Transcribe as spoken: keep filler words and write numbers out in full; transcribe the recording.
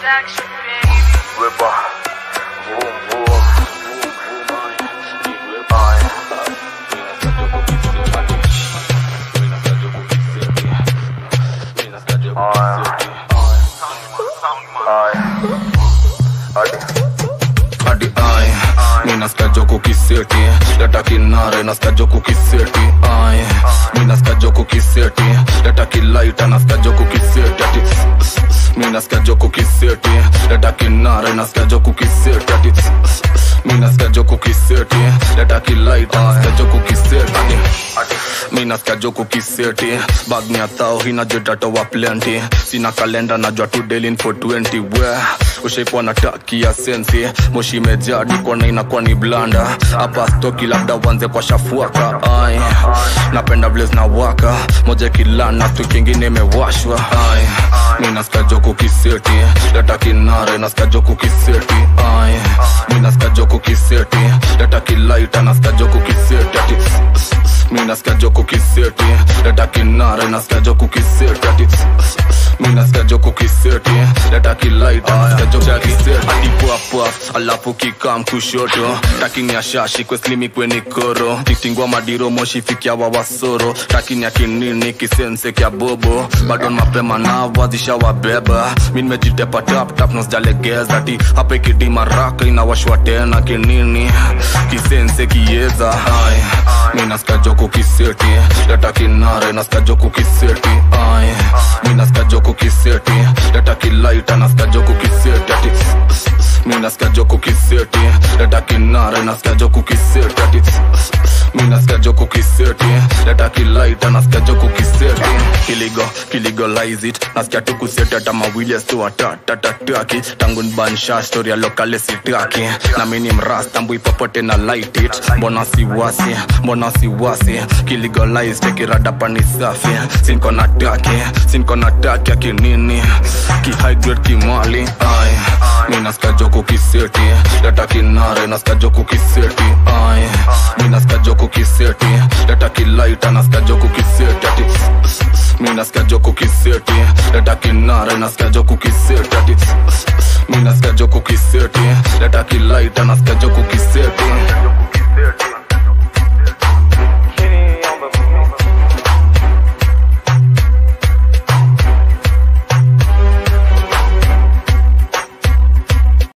Satisfaction, baby. Ripper, boom, boom. Hadi ai, ninasikia joko kiseti, leta kinare, nasikia joko kiseti. Ai, ninasikia joko kiseti, leta kilaita, nasikia joko kiseti. Ati, ninasikia joko kiseti, leta kinare, nasikia joko kiseti. Ati, ninasikia joko kiseti, leta kilaita, nasikia joko kiseti. Ninasikia joko kiseti, bag ni atao, hina jetato wa plenty. Sina kalenda, najua tu daily in four twenty. Where ushaikuwa na taki ya sensi, moshi imejaa dikona inakuwa ni blanda. Hapa stoki labda wanze kwa shafuaka. Ai, napenda blaze na waka, moja kilana tu kingine imewashwa. Ai, ninasikia joko kiseti, leta kinare, nasikia joko kiseti. Ai, ninasikia joko kiseti, leta kilaita, nasikia joko kiseti. Ati, ninasikia joko kiseti, leta kinare, nasikia joko kiseti. Ati, ninasikia joko kiseti, leta kilaita, nasikia joko kiseti. Adi puapa, alafu kikam kushoto, takini ya shashi kwe slimi kwe nikoro. Titingwa madiro moshi fikia wa wasoro, takini ya kinini kisense kia bobo. Badon mapema na wazisha wabeba, min mejitepa tap tap nasjalegeza. Ati hape kidima raka inawashwa tena kinini kisense kieza. Hai, ninasikia joko kiseti, leta kinare, nasikia joko kiseti. Ai, ninasikia joko kiseti, leta kilaita, nasikia joko kiseti. Ati, ninasikia joko kiseti, leta kinare, nasikia joko kiseti. Ati, ninasikia joko kiseti, leta kilaita, nasikia joko kiseti. Kiligo, kiligolize it, nasikia tu kuseti hata mawili ya stu atatataki. Tangu nbanisha story ya lokale sitaki, na mini mrasta mbui popote na light it. Mbona si wasi, mbona si wasi, kiligolize teki rada pani safi. Sinko na taki, sinko na taki ya kinini, ki high grade kimali. Ai, ninasikia joko kiseti, leta kinare, nasikia joko kiseti. Ai, ninasikia joko kiseti, leta kilaita, nasikia joko kiseti. Ati, ninasikia joko kiseti, leta kinare, nasikia joko kiseti. Ati, ninasikia joko kiseti, leta kilaita, nasikia joko kiseti.